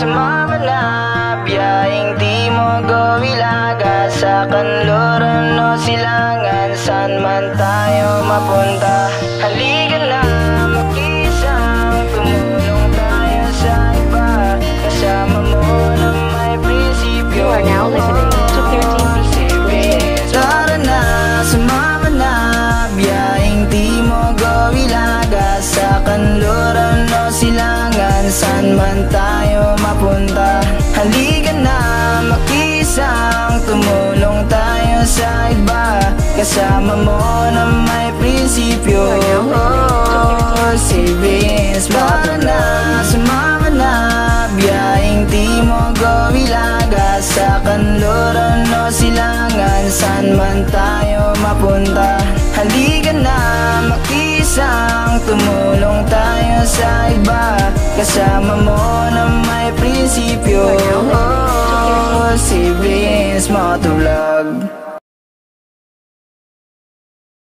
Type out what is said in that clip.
sumama na. Biyahing Timog o Hilaga, sa kanluran o silangan, saan man tayo mapunta. Halika na, makisang tumulong tayo sa iba, kasama mo na may prinsipyo. You are now listening to 13BC. Tara na, sumama na. Biyahing Timog o Hilaga, sa kanluran o silangan, saan man tayo mapunta. Halika na, makisang tumulong tayo sa iba, kasama mo na may prinsipyo. Savings, tara na, sumama na. Biyahing Timog o Hilaga, sa kanluran o silangan, saan man tayo mapunta. Halika na, makisang tumulong tayo sa iba, kasama mo na may prinsipyo. Savings, Motovlog.